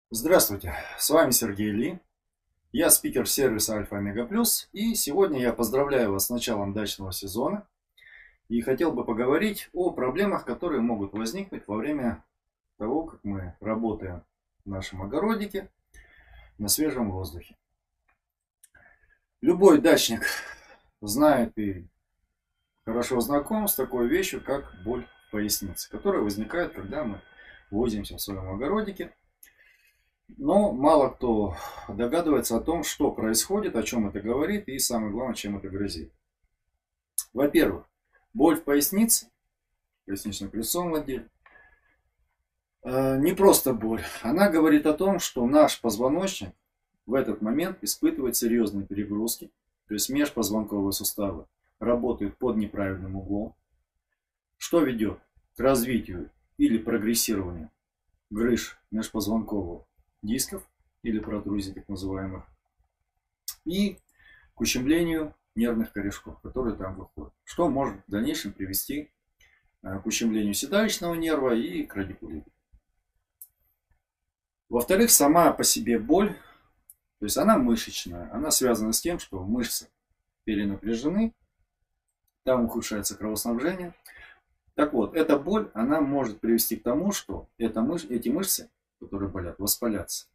Здравствуйте, с вами Сергей Ли. Я спикер сервиса Альфа Омега Плюс, и сегодня я поздравляю вас с началом дачного сезона и хотел бы поговорить о проблемах, которые могут возникнуть во время того, как мы работаем в нашем огородике на свежем воздухе. Любой дачник знает и хорошо знаком с такой вещью, как боль в пояснице, которая возникает, когда мы возимся в своем огородике. Но мало кто догадывается о том, что происходит, о чем это говорит и, самое главное, чем это грозит. Во-первых, боль в пояснице, пояснично-крестцовом отделе, не просто боль. Она говорит о том, что наш позвоночник в этот момент испытывает серьезные перегрузки, то есть межпозвонковые суставы работают под неправильным углом, что ведет к развитию или прогрессированию грыж межпозвонкового дисков или протрузий так называемых, и к ущемлению нервных корешков, которые там выходят, что может в дальнейшем привести к ущемлению седалищного нерва и к радикулиту. Во-вторых, сама по себе боль, то есть она мышечная, она связана с тем, что мышцы перенапряжены, там ухудшается кровоснабжение. Так вот, эта боль, она может привести к тому, что эти мышцы, которые болят, воспалятся.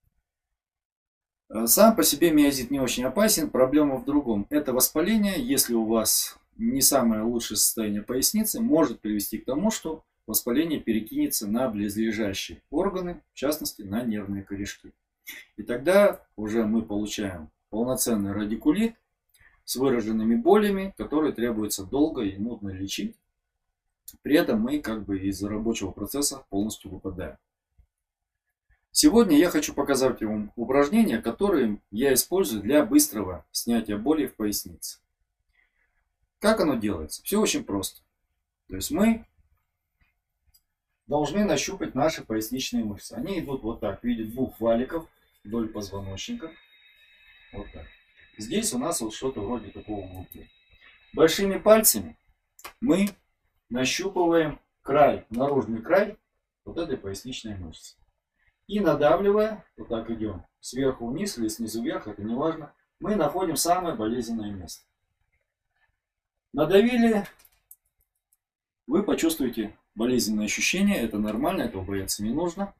Сам по себе миозит не очень опасен, проблема в другом. Это воспаление, если у вас не самое лучшее состояние поясницы, может привести к тому, что воспаление перекинется на близлежащие органы, в частности на нервные корешки. И тогда уже мы получаем полноценный радикулит с выраженными болями, которые требуется долго и нудно лечить. При этом мы как бы из рабочего процесса полностью выпадаем. Сегодня я хочу показать вам упражнения, которые я использую для быстрого снятия боли в пояснице. Как оно делается? Все очень просто. То есть мы должны нащупать наши поясничные мышцы. Они идут вот так, в виде двух валиков вдоль позвоночника. Вот так. Здесь у нас вот что-то вроде такого угла. Большими пальцами мы нащупываем край, наружный край вот этой поясничной мышцы. И надавливая, вот так идем, сверху вниз или снизу вверх, это не важно, мы находим самое болезненное место. Надавили, вы почувствуете болезненное ощущение, это нормально, этого бояться не нужно.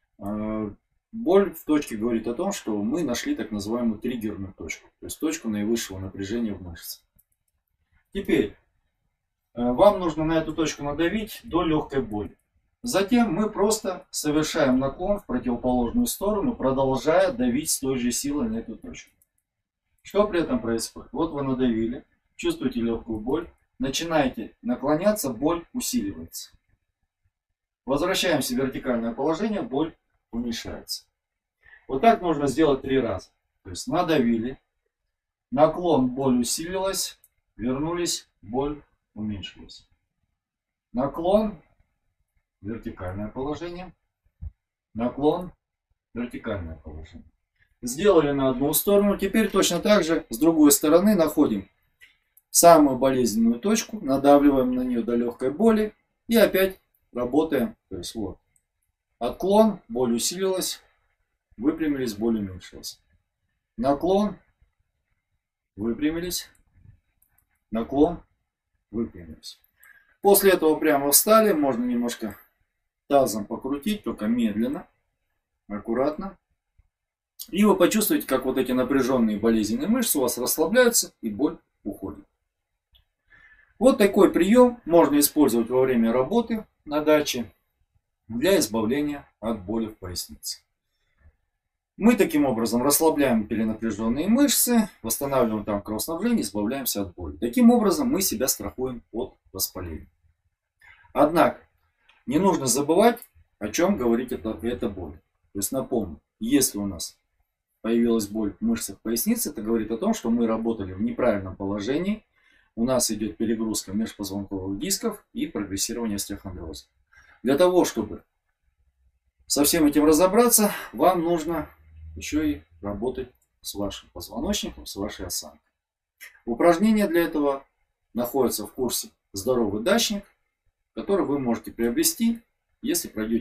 Боль в точке говорит о том, что мы нашли так называемую триггерную точку, то есть точку наивысшего напряжения в мышце. Теперь вам нужно на эту точку надавить до легкой боли. Затем мы просто совершаем наклон в противоположную сторону, продолжая давить с той же силой на эту точку. Что при этом происходит? Вот вы надавили, чувствуете легкую боль, начинаете наклоняться, боль усиливается. Возвращаемся в вертикальное положение, боль уменьшается. Вот так нужно сделать 3 раза. То есть надавили, наклон, боль усилилась, вернулись, боль уменьшилась. Наклон, вертикальное положение, наклон, вертикальное положение. Сделали на одну сторону, теперь точно так же с другой стороны находим самую болезненную точку, надавливаем на нее до легкой боли и опять работаем. То есть вот отклон, боль усилилась, выпрямились, боль уменьшилась. Наклон, выпрямились, наклон, выпрямились. После этого прямо встали, можно немножко тазом покрутить, только медленно, аккуратно. И вы почувствуете, как вот эти напряженные болезненные мышцы у вас расслабляются и боль уходит. Вот такой прием можно использовать во время работы на даче для избавления от боли в пояснице. Мы таким образом расслабляем перенапряженные мышцы, восстанавливаем там кровоснабжение, избавляемся от боли. Таким образом мы себя страхуем от воспаления. Однако не нужно забывать, о чем говорит эта боль. То есть напомню, если у нас появилась боль в мышцах поясницы, это говорит о том, что мы работали в неправильном положении, у нас идет перегрузка межпозвонковых дисков и прогрессирование остеохондроза. Для того, чтобы со всем этим разобраться, вам нужно еще и работать с вашим позвоночником, с вашей осанкой. Упражнения для этого находятся в курсе «Здоровый дачник», который вы можете приобрести, если пройдете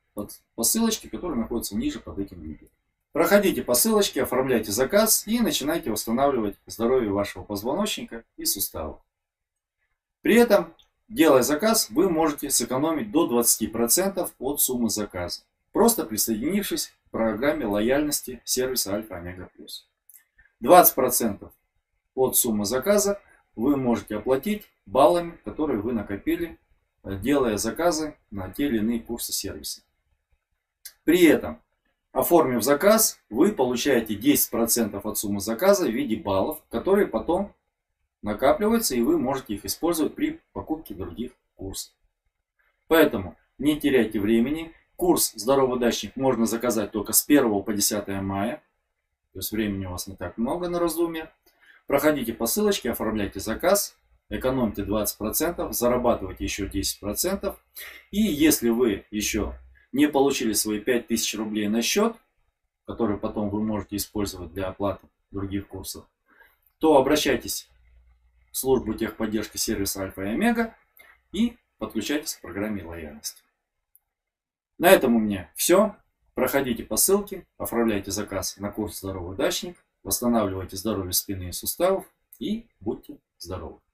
по ссылочке, которая находится ниже под этим видео. Проходите по ссылочке, оформляйте заказ и начинайте восстанавливать здоровье вашего позвоночника и суставов. При этом, делая заказ, вы можете сэкономить до 20% от суммы заказа, просто присоединившись к программе лояльности сервиса Альфа-Омега Плюс. 20% от суммы заказа вы можете оплатить баллами, которые вы накопили, делая заказы на те или иные курсы сервиса. При этом, оформив заказ, вы получаете 10% от суммы заказа в виде баллов, которые потом накапливаются, и вы можете их использовать при покупке других курсов. Поэтому не теряйте времени. Курс «Здоровый дачник» можно заказать только с 1 по 10 мая. То есть времени у вас не так много на раздумье. Проходите по ссылочке, оформляйте заказ, экономьте 20%, зарабатывайте еще 10%. И если вы еще не получили свои 5000 рублей на счет, которые потом вы можете использовать для оплаты других курсов, то обращайтесь в службу техподдержки сервиса Альфа и Омега и подключайтесь к программе лояльности. На этом у меня все. Проходите по ссылке, оформляйте заказ на курс «Здоровый дачник», восстанавливайте здоровье спины и суставов и будьте здоровы.